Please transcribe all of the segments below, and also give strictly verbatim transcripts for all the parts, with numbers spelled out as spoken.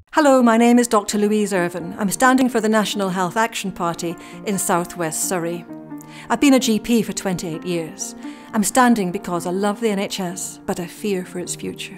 Hello, my name is Doctor Louise Irvine. I'm standing for the National Health Action Party in South West Surrey. I've been a G P for twenty-eight years. I'm standing because I love the N H S, but I fear for its future.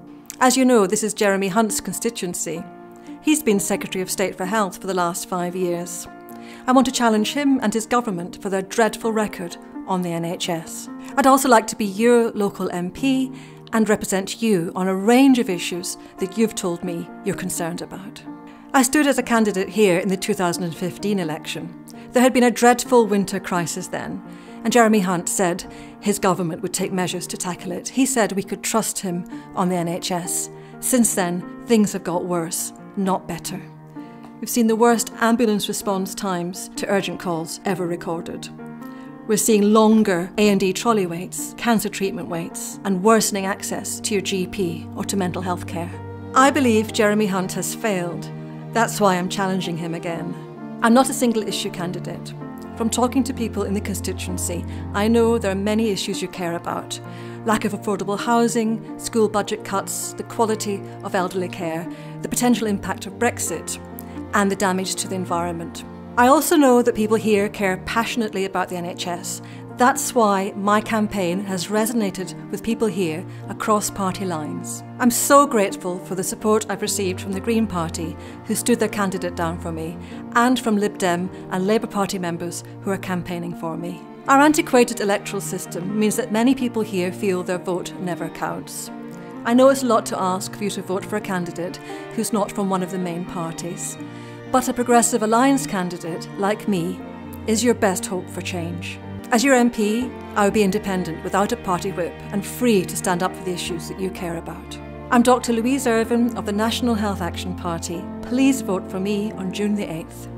As you know, this is Jeremy Hunt's constituency. He's been Secretary of State for Health for the last five years. I want to challenge him and his government for their dreadful record on the N H S. I'd also like to be your local M P and represent you on a range of issues that you've told me you're concerned about. I stood as a candidate here in the two thousand fifteen election. There had been a dreadful winter crisis then, and Jeremy Hunt said his government would take measures to tackle it. He said we could trust him on the N H S. Since then, things have got worse, not better. We've seen the worst ambulance response times to urgent calls ever recorded. We're seeing longer A and E trolley waits, cancer treatment waits, and worsening access to your G P or to mental health care. I believe Jeremy Hunt has failed. That's why I'm challenging him again. I'm not a single issue candidate. From talking to people in the constituency, I know there are many issues you care about. Lack of affordable housing, school budget cuts, the quality of elderly care, the potential impact of Brexit, and the damage to the environment. I also know that people here care passionately about the N H S. That's why my campaign has resonated with people here across party lines. I'm so grateful for the support I've received from the Green Party, who stood their candidate down for me, and from Lib Dem and Labour Party members who are campaigning for me. Our antiquated electoral system means that many people here feel their vote never counts. I know it's a lot to ask for you to vote for a candidate who's not from one of the main parties. But a Progressive Alliance candidate, like me, is your best hope for change. As your M P, I will be independent without a party whip and free to stand up for the issues that you care about. I'm Doctor Louise Irvine of the National Health Action Party. Please vote for me on June the eighth.